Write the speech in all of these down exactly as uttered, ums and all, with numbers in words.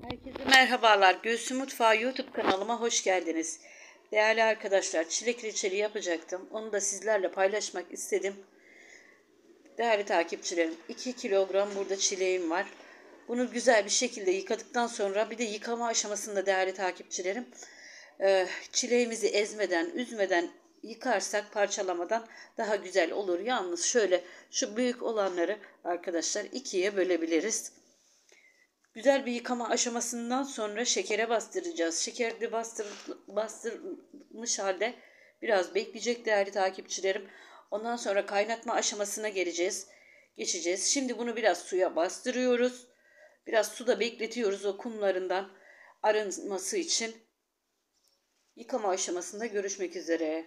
Herkese merhabalar. Göğsü Mutfağı YouTube kanalıma hoş geldiniz. Değerli arkadaşlar, çilek reçeli yapacaktım. Onu da sizlerle paylaşmak istedim. Değerli takipçilerim, iki kilogram burada çileğim var. Bunu güzel bir şekilde yıkadıktan sonra bir de yıkama aşamasında değerli takipçilerim, çileğimizi ezmeden, üzmeden yıkarsak parçalamadan daha güzel olur. Yalnız şöyle şu büyük olanları arkadaşlar ikiye bölebiliriz. Güzel bir yıkama aşamasından sonra şekere bastıracağız. Şeker de bastır, bastırmış halde biraz bekleyecek değerli takipçilerim. Ondan sonra kaynatma aşamasına geleceğiz. Geçeceğiz. Şimdi bunu biraz suya bastırıyoruz. Biraz suda bekletiyoruz o kumlarından arınması için. Yıkama aşamasında görüşmek üzere.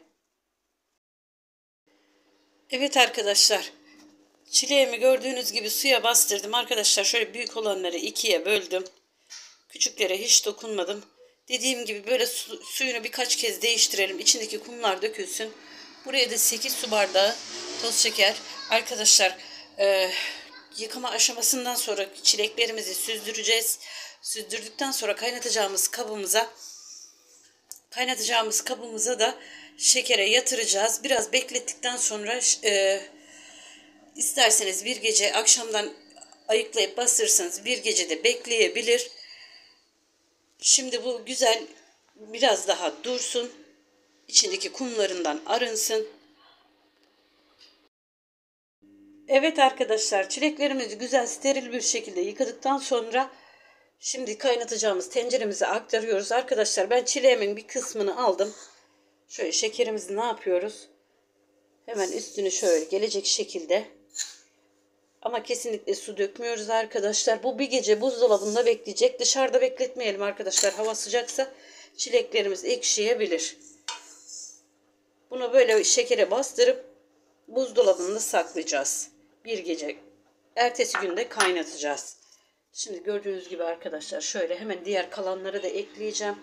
Evet arkadaşlar. Çileğimi gördüğünüz gibi suya bastırdım. Arkadaşlar şöyle büyük olanları ikiye böldüm. Küçüklere hiç dokunmadım. Dediğim gibi böyle su, suyunu birkaç kez değiştirelim. İçindeki kumlar dökülsün. Buraya da sekiz su bardağı toz şeker. Arkadaşlar e, yıkama aşamasından sonra çileklerimizi süzdüreceğiz. Süzdürdükten sonra kaynatacağımız kabımıza kaynatacağımız kabımıza da şekere yatıracağız. Biraz beklettikten sonra e, İsterseniz bir gece akşamdan ayıklayıp bastırırsanız bir gece de bekleyebilir. Şimdi bu güzel biraz daha dursun. İçindeki kumlarından arınsın. Evet arkadaşlar, çileklerimizi güzel steril bir şekilde yıkadıktan sonra şimdi kaynatacağımız tenceremize aktarıyoruz. Arkadaşlar ben çileğimin bir kısmını aldım. Şöyle şekerimizi ne yapıyoruz? Hemen üstünü şöyle gelecek şekilde. Ama kesinlikle su dökmüyoruz arkadaşlar. Bu bir gece buzdolabında bekleyecek. Dışarıda bekletmeyelim arkadaşlar. Hava sıcaksa çileklerimiz ekşiyebilir. Bunu böyle şekere bastırıp buzdolabında saklayacağız. Bir gece. Ertesi günde kaynatacağız. Şimdi gördüğünüz gibi arkadaşlar şöyle hemen diğer kalanları da ekleyeceğim.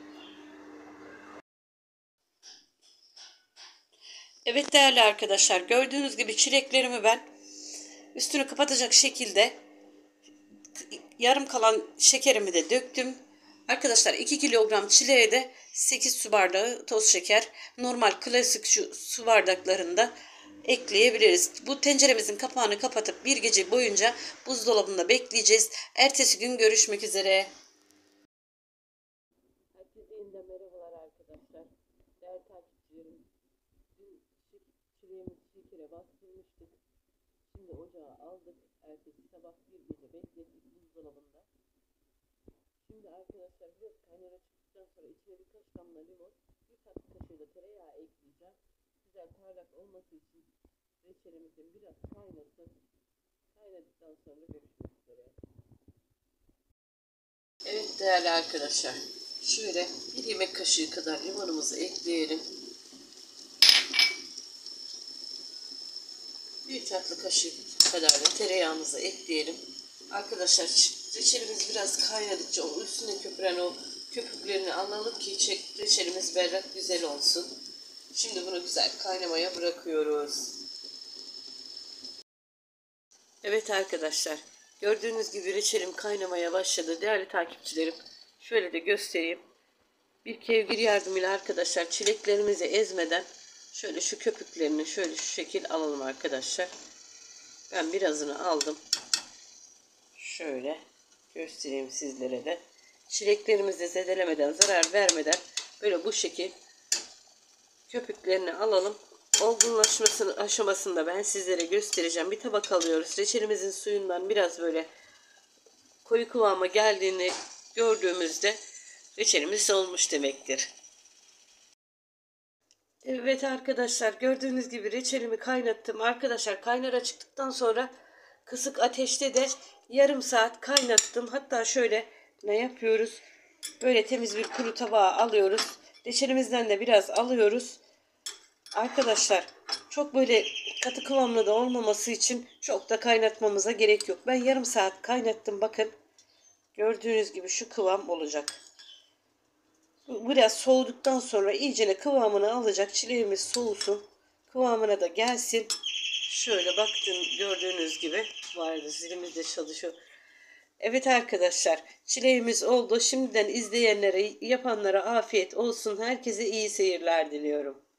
Evet değerli arkadaşlar, gördüğünüz gibi çileklerimi ben üstünü kapatacak şekilde yarım kalan şekerimi de döktüm. Arkadaşlar iki kilogram çileğe de sekiz su bardağı toz şeker, normal klasik şu su bardaklarında ekleyebiliriz. Bu tenceremizin kapağını kapatıp bir gece boyunca buzdolabında bekleyeceğiz. Ertesi gün görüşmek üzere. Herkese yeniden merhabalar arkadaşlar. Değerli takipçilerim, dün çileğimizi şekere bastırmıştık. Şimdi ocağa aldık. Ertesi sabah bir gece beklettik buzdolabında. Şimdi arkadaşlar biraz kaynara çıktıktan sonra içine birkaç damla limon, bir tatlı kaşığı da tereyağı ekleyeceğim. Güzel parlak olması için reçelimizin biraz kaynasın. Kaynadıktan sonra görüşmek üzere. Evet değerli arkadaşlar, şöyle bir yemek kaşığı kadar limonumuzu ekleyelim. Bir tatlı kaşığı kadar da tereyağımızı ekleyelim. Arkadaşlar reçelimiz biraz kaynadıkça o üstüne köpüren o köpüklerini alalım ki reçelimiz berrak güzel olsun. Şimdi bunu güzel kaynamaya bırakıyoruz. Evet arkadaşlar, gördüğünüz gibi reçelim kaynamaya başladı. Değerli takipçilerim, şöyle de göstereyim. Bir kevgir yardımıyla arkadaşlar çileklerimizi ezmeden şöyle şu köpüklerini şöyle şu şekil alalım arkadaşlar. Ben birazını aldım. Şöyle göstereyim sizlere de. Çileklerimizi zedelemeden, zarar vermeden böyle bu şekil köpüklerini alalım. Olgunlaşmasının aşamasında ben sizlere göstereceğim. Bir tabak alıyoruz. Reçelimizin suyundan biraz böyle koyu kıvama geldiğini gördüğümüzde reçelimiz olmuş demektir. Evet arkadaşlar, gördüğünüz gibi reçelimi kaynattım. Arkadaşlar kaynara çıktıktan sonra kısık ateşte de yarım saat kaynattım. Hatta şöyle ne yapıyoruz? Böyle temiz bir kuru tabağa alıyoruz. Reçelimizden de biraz alıyoruz. Arkadaşlar çok böyle katı kıvamlı da olmaması için çok da kaynatmamıza gerek yok. Ben yarım saat kaynattım. Bakın gördüğünüz gibi şu kıvam olacak. Biraz soğuduktan sonra iyicene kıvamını alacak. Çileğimiz soğusun. Kıvamına da gelsin. Şöyle baktım gördüğünüz gibi. Bu arada zilimiz de çalışıyor. Evet arkadaşlar, çileğimiz oldu. Şimdiden izleyenlere, yapanlara afiyet olsun. Herkese iyi seyirler diliyorum.